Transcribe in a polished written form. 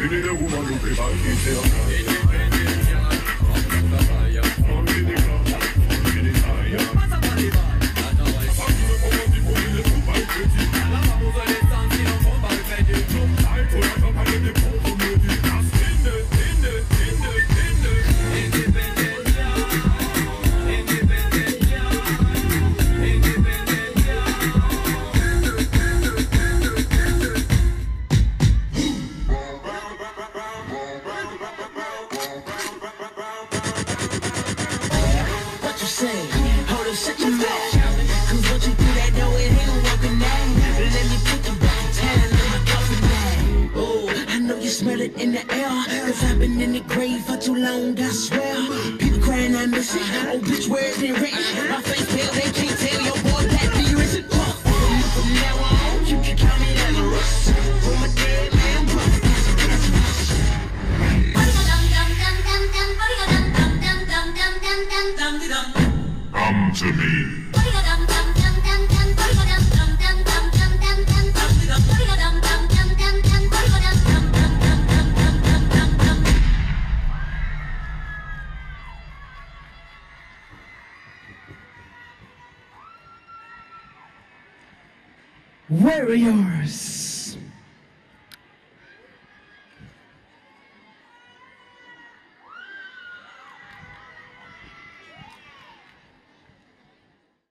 need a woman who play by himself. Only the club, only the fire. Smell it in the air, cause I've been in the grave for too long, I swear. People crying, I miss it. Oh, bitch, where is it written? My face pale, they can't tell your boy that the risen. From now on, you can count it as a rush. For my dead man, come to me. warriors.